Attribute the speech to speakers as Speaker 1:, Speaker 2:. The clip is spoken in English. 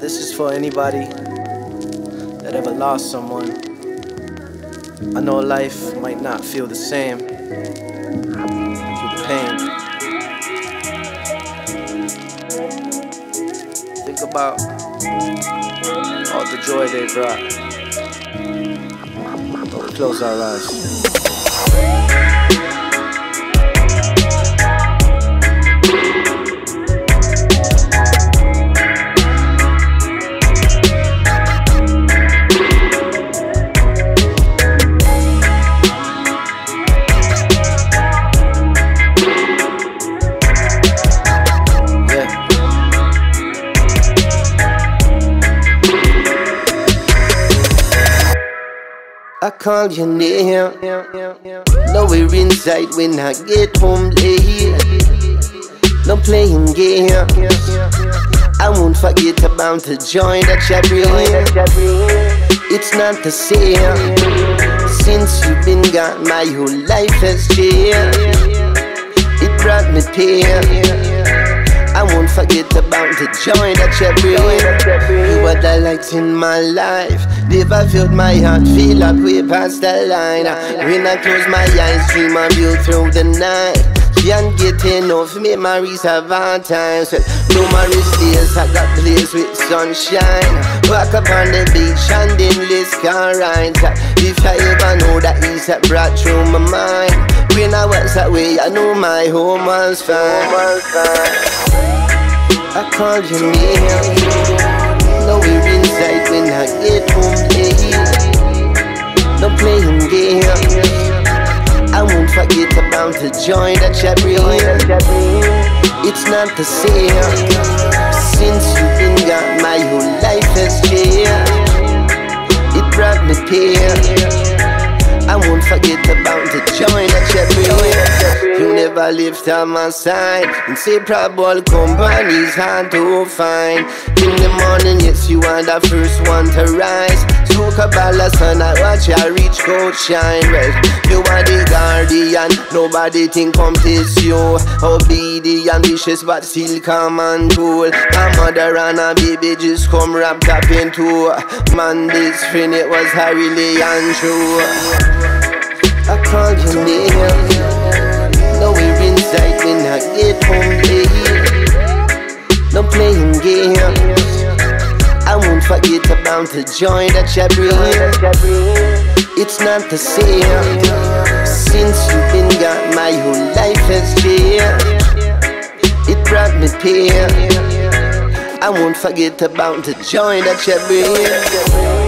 Speaker 1: This is for anybody that ever lost someone. I know life might not feel the same through the pain. Think about all the joy they brought. But we close our eyes.
Speaker 2: I call your name. Now we're inside when I get home late. No playing games. I won't forget about the joy that you bring. It's not the same. Since you've been gone, my whole life has changed. It brought me pain. I won't forget about the joy that you bring. You are the light in my life. Never felt my heart feel up way past the line. When I close my eyes, dream of you through the night. Can't get enough memories of our times. Numerous days I got blazed with sunshine. Walk up on the beach and endless car rides. If I ever know that ease that brought through my mind. When I was away, I knew my home was fine. I call your name. Now we're inside when I get home late. No playing games. I won't forget about the joy that you bring. It's not the same. Since you've been gone, my whole life has changed. It brought me pain. I won't forget about the joy that you bring. You never left on my side. Inseparable company's hard to find. In the morning, yes, you are the first one to rise. Smoke a ball of sun, I watch you reach gold shine. Well, you are the guardian, nobody think come test you. Obedient, vicious, but still calm and cool. A mother and a baby just come wrapped up into man, this friend, it was really untrue. I call your name. Now we're inside when I get home late. No playing games. I won't forget about the joy that you bring. It's not the same. Since you've been gone, my whole life has changed. It brought me pain. I won't forget about the joy that you bring.